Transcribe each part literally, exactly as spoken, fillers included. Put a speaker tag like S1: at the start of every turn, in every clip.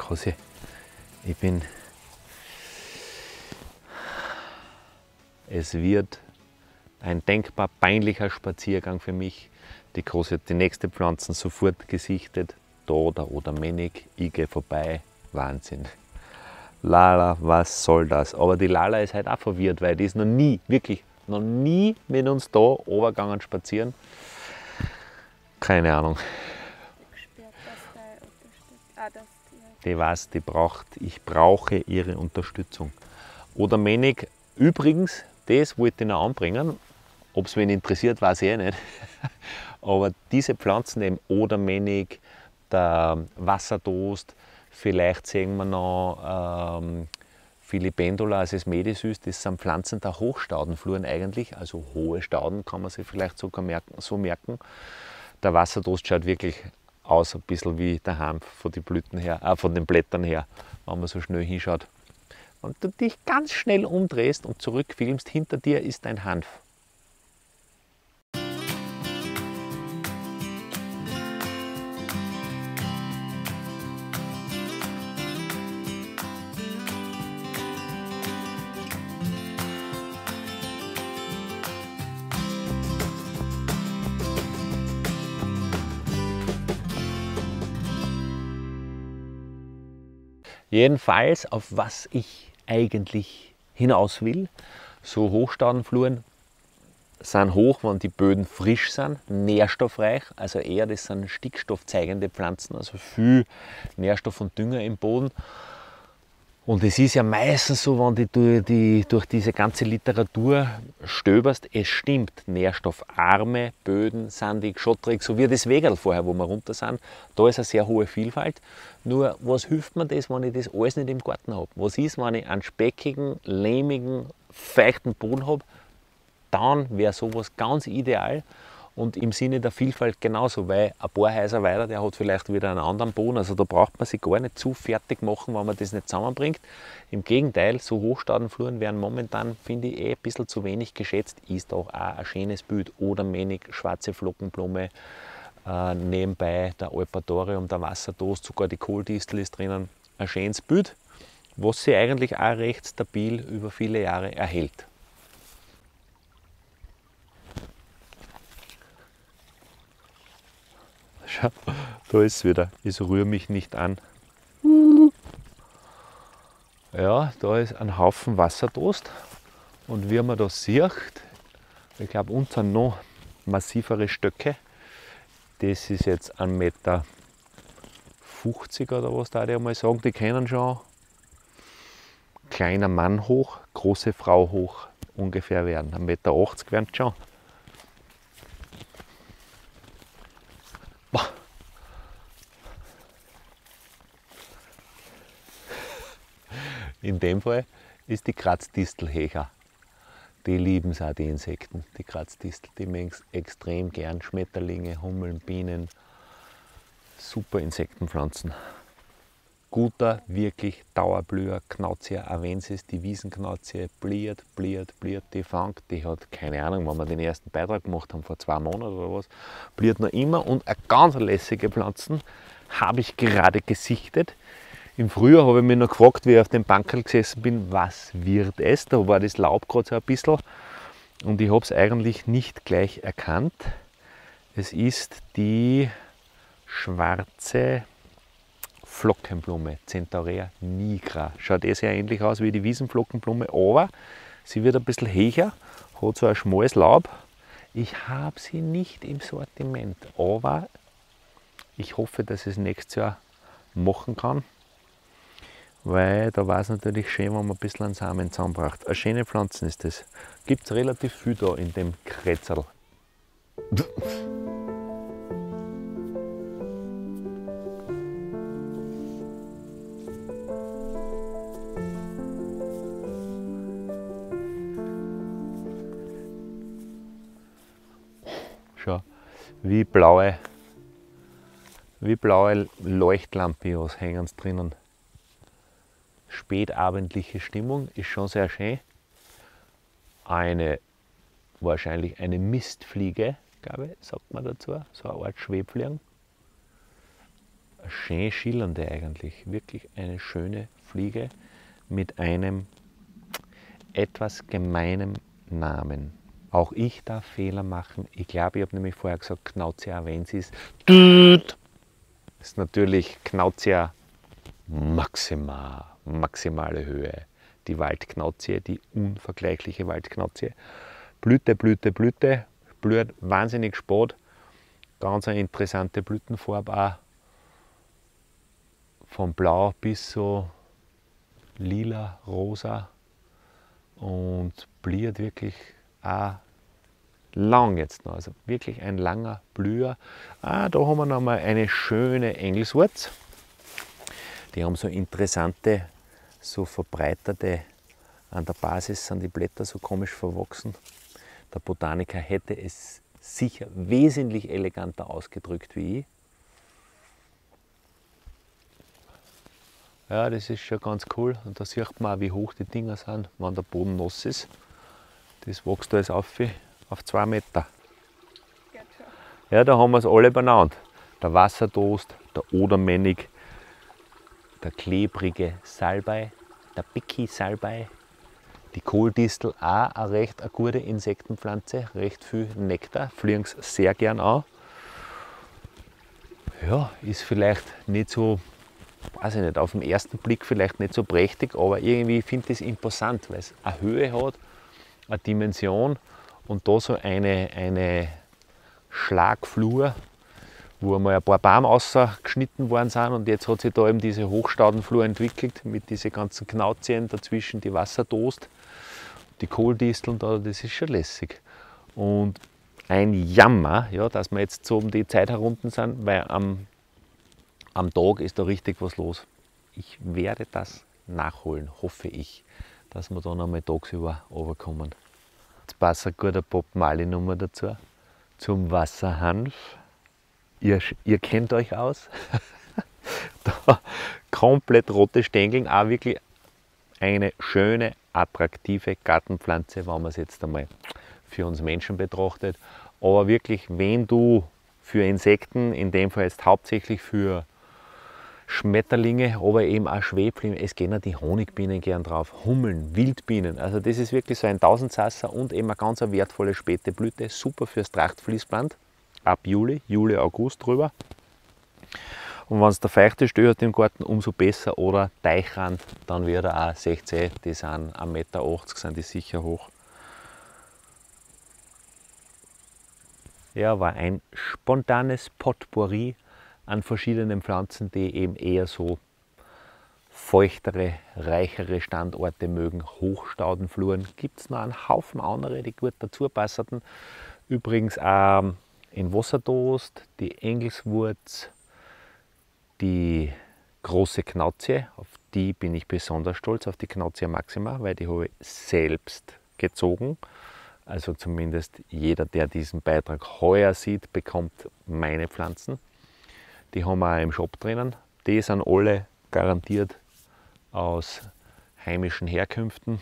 S1: Kosi, ich bin. Es wird ein denkbar peinlicher Spaziergang für mich. Die Kosi hat die nächste Pflanzen sofort gesichtet. Da der Odermännigk, ich gehe vorbei. Wahnsinn. Lala, was soll das? Aber die Lala ist halt auch verwirrt, weil die ist noch nie, wirklich, noch nie mit uns da runtergegangen spazieren. Keine Ahnung. Die weiß, die braucht, ich brauche ihre Unterstützung. Odermännigk, übrigens, das wollte ich noch anbringen. Ob es wen interessiert, weiß ich eh nicht. Aber diese Pflanzen, eben Odermännigk, der Wassertoast, vielleicht sehen wir noch ähm, Filipendula, also das Medisüß, das sind Pflanzen der Hochstaudenfluren eigentlich, also hohe Stauden kann man sich vielleicht sogar merken, so merken. Der Wassertoast schaut wirklich aus ein bisschen wie der Hanf von den Blüten her, äh, von den Blättern her, wenn man so schnell hinschaut. Und du dich ganz schnell umdrehst und zurückfilmst, hinter dir ist ein Hanf. Jedenfalls, auf was ich eigentlich hinaus will, so Hochstaudenfluren sind hoch, wenn die Böden frisch sind, nährstoffreich, also eher das sind stickstoffzeigende Pflanzen, also viel Nährstoff und Dünger im Boden. Und es ist ja meistens so, wenn du die, die, durch diese ganze Literatur stöberst, es stimmt, nährstoffarme Böden, sandig, schottrig, so wie das Wegerl vorher, wo wir runter sind, da ist eine sehr hohe Vielfalt. Nur, was hilft mir das, wenn ich das alles nicht im Garten habe? Was ist, wenn ich einen speckigen, lehmigen, feuchten Boden habe? Dann wäre sowas ganz ideal. Und im Sinne der Vielfalt genauso, weil ein paar Häuser weiter, der hat vielleicht wieder einen anderen Boden, also da braucht man sich gar nicht zu fertig machen, wenn man das nicht zusammenbringt. Im Gegenteil, so Hochstaudenfluren werden momentan, finde ich, eh ein bisschen zu wenig geschätzt. Ist auch, auch ein schönes Bild, Odermännigk, schwarze Flockenblume, äh, nebenbei der Eupatorium, der Wassertoast, sogar die Kohldistel ist drinnen. Ein schönes Bild, was sich eigentlich auch recht stabil über viele Jahre erhält. Schau, da ist es wieder. Ich rühre mich nicht an. Ja, da ist ein Haufen Wassertoast. Und wie man das sieht, ich glaube, unten sind noch massivere Stöcke. Das ist jetzt ein Meter fünfzig oder was da ich einmal sagen. Die können schon kleiner Mann hoch, große Frau hoch ungefähr werden. ein Meter achtzig werden schon. In dem Fall ist die Kratzdistel Hecher. Die lieben es auch, die Insekten, die Kratzdistel. Die mögen es extrem gern. Schmetterlinge, Hummeln, Bienen. Super Insektenpflanzen. Guter, wirklich Dauerblüher, Knauzia avensis, die Wiesenknauzie, bliert, bliert, bliert, die fängt. Die hat, keine Ahnung, wann wir den ersten Beitrag gemacht haben, vor zwei Monaten oder was, bliert noch immer. Und eine ganz lässige Pflanzen habe ich gerade gesichtet. Im Frühjahr habe ich mich noch gefragt, wie ich auf dem Bankerl gesessen bin, was wird es? Da war das Laub gerade so ein bisschen und ich habe es eigentlich nicht gleich erkannt. Es ist die schwarze Flockenblume, Centaurea nigra. Schaut eh sehr ähnlich aus wie die Wiesenflockenblume, aber sie wird ein bisschen hecher, hat so ein schmales Laub. Ich habe sie nicht im Sortiment, aber ich hoffe, dass ich es nächstes Jahr machen kann. Weil da war es natürlich schön, wenn man ein bisschen an Samen zusammenbracht. Eine schöne Pflanze ist das. Gibt es relativ viel da in dem Kretzel. Schau, wie blaue, wie blaue Leuchtlampions hängen drinnen. Spätabendliche Stimmung ist schon sehr schön. Eine, wahrscheinlich eine Mistfliege, glaube ich, sagt man dazu, so eine Art Schwebfliegen. eine schön schillernde eigentlich, wirklich eine schöne Fliege mit einem etwas gemeinen Namen. Auch ich darf Fehler machen. Ich glaube, ich habe nämlich vorher gesagt, Knautia avensis. Das ist natürlich Knautia maxima, maximale Höhe. Die Waldknauzie, die unvergleichliche Waldknauzie. Blüte, Blüte, Blüte, blüht wahnsinnig spät. Ganz eine interessante Blütenfarbe auch. Von blau bis so lila, rosa. Und blüht wirklich auch lang jetzt noch. Also wirklich ein langer Blüher. Ah, da haben wir nochmal eine schöne Engelswurz. Die haben so interessante, so verbreiterte, an der Basis sind die Blätter so komisch verwachsen. Der Botaniker hätte es sicher wesentlich eleganter ausgedrückt wie ich. Ja, das ist schon ganz cool. Und da sieht man auch, wie hoch die Dinger sind, wenn der Boden nass ist. Das wächst alles auf, auf zwei Meter. Ja, da haben wir es alle benannt. Der Wassertoast, der Odermännig, der klebrige Salbei, der Bicki-Salbei, die Kohldistel, auch eine recht eine gute Insektenpflanze, recht viel Nektar, fliegen es sehr gern an. Ja, ist vielleicht nicht so, weiß ich nicht, auf den ersten Blick vielleicht nicht so prächtig, aber irgendwie finde ich es imposant, weil es eine Höhe hat, eine Dimension und da so eine, eine Schlagflur, wo einmal ein paar Bäume rausgeschnitten worden sind und jetzt hat sich da eben diese Hochstaudenflur entwickelt mit diesen ganzen Knauzien dazwischen, die Wassertoast, die Kohldisteln da, das ist schon lässig. Und ein Jammer, ja, dass wir jetzt so um die Zeit herunter sind, weil am, am Tag ist da richtig was los. Ich werde das nachholen, hoffe ich, dass wir dann einmal tagsüber runterkommen. Jetzt passt eine gute Bob Marley Nummer dazu, zum Wasserhanf. Ihr, ihr kennt euch aus. Da komplett rote Stängel, auch wirklich eine schöne, attraktive Gartenpflanze, wenn man es jetzt einmal für uns Menschen betrachtet. Aber wirklich, wenn du für Insekten, in dem Fall jetzt hauptsächlich für Schmetterlinge, aber eben auch Schwebfliegen, es gehen auch die Honigbienen gern drauf, Hummeln, Wildbienen. Also das ist wirklich so ein Tausendsasser und eben eine ganz wertvolle späte Blüte, super fürs Trachtfließband. Ab Juli, Juli, August drüber. Und wenn es der feuchte Stö hat im Garten, umso besser. Oder Teichrand, dann wird er auch sechzehn, die sind ein Meter achtzig, sind die sicher hoch. Ja, war ein spontanes Potpourri an verschiedenen Pflanzen, die eben eher so feuchtere, reichere Standorte mögen. Hochstaudenfluren gibt es noch einen Haufen andere, die gut dazu passen. Übrigens auch in Wassertoast, die Engelswurz, die große Knauzie, auf die bin ich besonders stolz, auf die Knautia maxima, weil die habe ich selbst gezogen. Also zumindest jeder, der diesen Beitrag heuer sieht, bekommt meine Pflanzen. Die haben wir auch im Shop drinnen. Die sind alle garantiert aus heimischen Herkünften.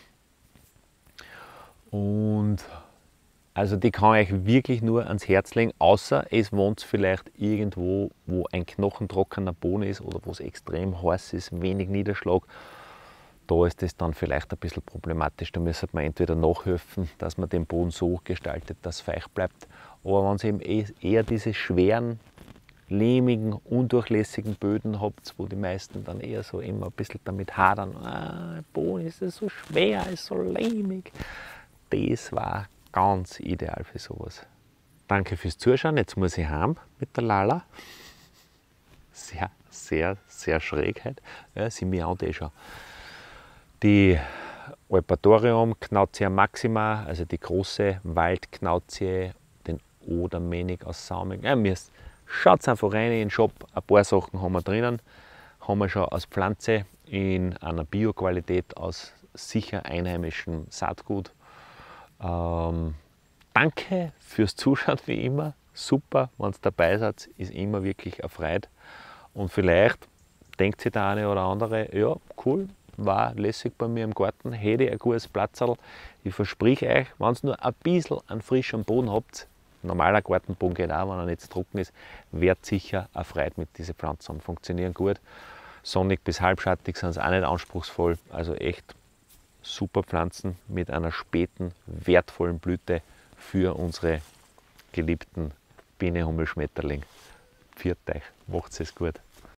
S1: Und also die kann ich wirklich nur ans Herz legen, außer es wohnt vielleicht irgendwo, wo ein knochentrockener Boden ist oder wo es extrem heiß ist, wenig Niederschlag. Da ist es dann vielleicht ein bisschen problematisch. Da müsste man entweder nachhelfen, dass man den Boden so gestaltet, dass es feucht bleibt. Aber wenn ihr eben eher diese schweren, lehmigen, undurchlässigen Böden habt, wo die meisten dann eher so immer ein bisschen damit hadern, ah, der Boden ist so schwer, ist so lehmig. Das war ganz ideal für sowas. Danke fürs Zuschauen. Jetzt muss ich heim mit der Lala. Sehr, sehr, sehr schräg heute. Ja, sie miaut eh schon. Die Eupatorium, Knautia maxima, also die große Waldknauzie, den Odermännig aus Sauming. Ja, schaut einfach rein in den Shop, ein paar Sachen haben wir drinnen. Haben wir schon als Pflanze in einer Bioqualität aus sicher einheimischem Saatgut. Ähm, danke fürs Zuschauen wie immer. Super, wenn ihr dabei seid, ist immer wirklich eine Freude. Und vielleicht denkt sich der eine oder andere, ja cool, war lässig bei mir im Garten, hätte ich ein gutes Platzerl. Ich verspreche euch, wenn ihr nur ein bisschen an frischem Boden habt, normaler Gartenboden geht auch, wenn er nicht zu trocken ist, wird sicher erfreut mit diesen Pflanzen. Funktionieren gut. Sonnig bis halbschattig sind sie auch nicht anspruchsvoll. Also echt super Pflanzen mit einer späten, wertvollen Blüte für unsere geliebten Biene, Hummel, Schmetterling. Pfiat euch, macht's es gut.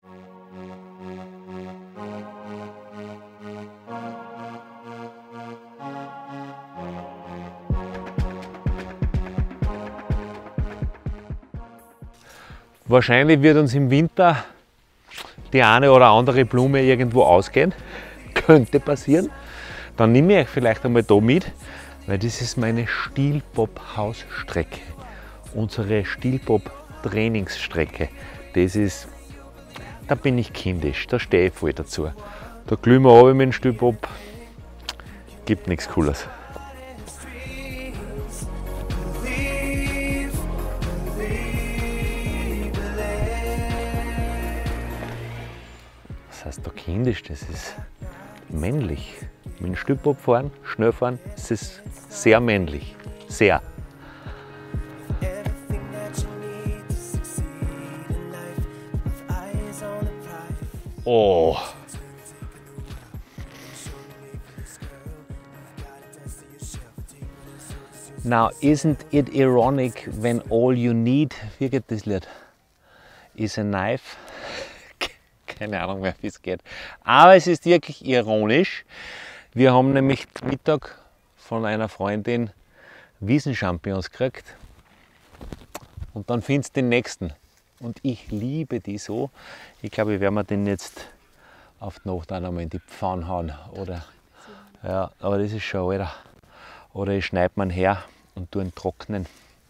S1: Wahrscheinlich wird uns im Winter die eine oder andere Blume irgendwo ausgehen. Könnte passieren. Dann nehme ich euch vielleicht einmal da mit, weil das ist meine Stielbob-Hausstrecke. Unsere Stielbob-Trainingsstrecke. Das ist, da bin ich kindisch, da stehe ich voll dazu. Da glühen wir runter mit dem Stielbob, gibt nichts Cooles. Was heißt da kindisch? Das ist männlich. Mit dem Stielbob fahren, schnell fahren, das ist sehr männlich. Sehr. Oh. Now, isn't it ironic when all you need, wie geht das Lied, is a knife? Keine Ahnung mehr, wie es geht. Aber es ist wirklich ironisch. Wir haben nämlich Mittag von einer Freundin Wiesenchampignons gekriegt. Und dann findest du den nächsten. Und ich liebe die so. Ich glaube, ich werde mir den jetzt auf die Nacht auch noch mal in die Pfanne hauen. Oder, ja, aber das ist schon, Alter. Oder ich schneide man her und tue ihn trocknen.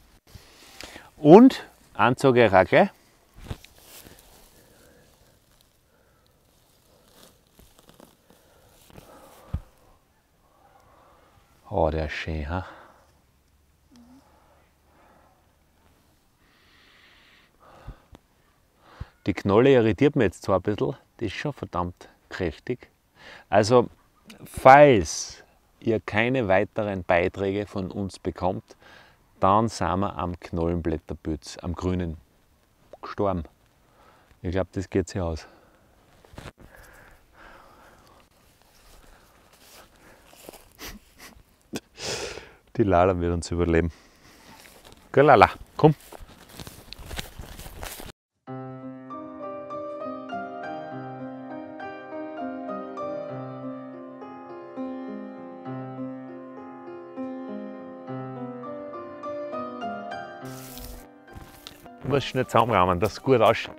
S1: Und, eins sage ich auch gleich. Oh, der ist schön, ha? Die Knolle irritiert mich jetzt zwar ein bisschen, die ist schon verdammt kräftig. Also, falls ihr keine weiteren Beiträge von uns bekommt, dann sind wir am Knollenblätterpilz, am grünen, gestorben. Ich glaube, das geht sich aus. Die Lala wird uns überleben. Geh Lala, komm. Du musst schnell zusammenrahmen, dass es gut ausschaut.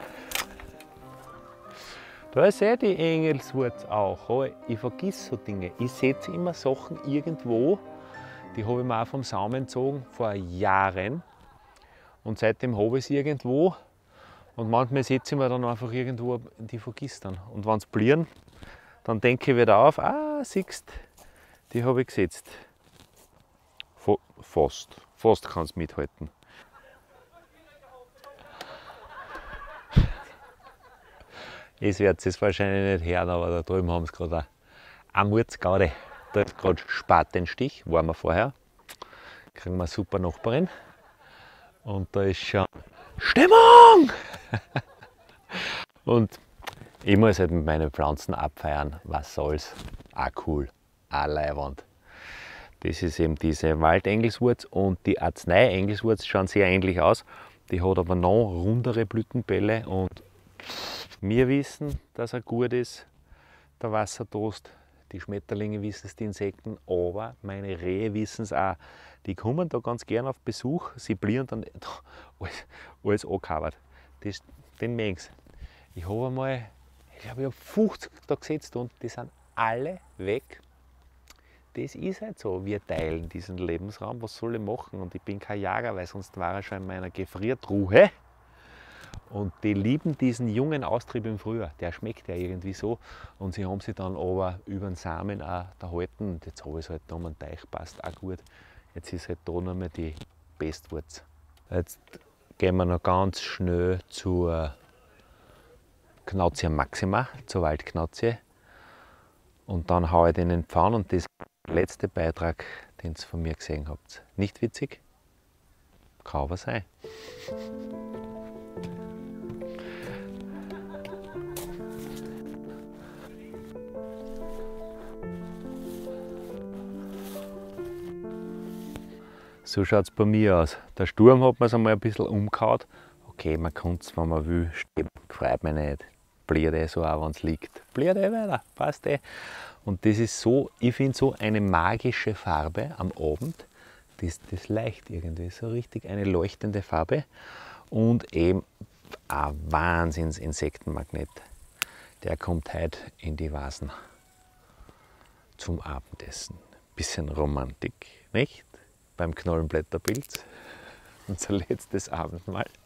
S1: Da ist eh die Engelswurz auch. Aber ich vergiss so Dinge. Ich setze immer Sachen irgendwo. Die habe ich mir auch vom Samen gezogen vor Jahren. Und seitdem habe ich sie irgendwo. Und manchmal setze ich mir dann einfach irgendwo, die vergisst dann. Und wenn sie blieren, dann denke ich wieder auf, ah, siehst, die habe ich gesetzt. Fast, fast kann es mithalten. Jetzt werdet ihr es wahrscheinlich nicht hören, aber da drüben haben sie gerade eine Murzgaude. Da ist gerade Spatenstich, waren wir vorher. Kriegen wir eine super Nachbarin. Und da ist schon Stimmung! Und ich muss halt mit meinen Pflanzen abfeiern. Was soll's? Auch cool, auch leiwand. Das ist eben diese Waldengelswurz und die Arznei-Engelswurz schauen sehr ähnlich aus. Die hat aber noch rundere Blütenbälle und wir wissen, dass er gut ist, der Wassertoast. Die Schmetterlinge wissen es, die Insekten, aber meine Rehe wissen es auch. Die kommen da ganz gern auf Besuch, sie blieren dann alles, alles angekauert. Das, den mögen sie. Ich habe einmal, ich glaube, ich habe fünfzig da gesetzt und die sind alle weg. Das ist halt so, wir teilen diesen Lebensraum, was soll ich machen? Und ich bin kein Jager, weil sonst war er schon in meiner Gefriertruhe. Und die lieben diesen jungen Austrieb im Frühjahr, der schmeckt ja irgendwie so. Und sie haben sich dann aber über den Samen auch erhalten. Und jetzt habe ich es halt da um den Teich, passt auch gut. Jetzt ist halt da noch mal die Bestwurz. Jetzt gehen wir noch ganz schnell zur Knautia maxima, zur Waldknautie. Und dann haue ich den in den Pfann und das ist der letzte Beitrag, den ihr von mir gesehen habt. Nicht witzig? Kann aber sein. So schaut es bei mir aus. Der Sturm hat mir es einmal ein bisschen umgehauen. Okay, man kann es, wenn man will, stehen. Freut mich nicht. Bliert eh so auch, wenn es liegt. Bliert eh weiter, passt eh. Und das ist so, ich finde so eine magische Farbe am Abend. Das, das leicht irgendwie, so richtig eine leuchtende Farbe. Und eben ein Wahnsinns-Insektenmagnet. Der kommt heute in die Vasen zum Abendessen. Bisschen Romantik, nicht? Beim Knollenblätterpilz, unser letztes Abendmahl.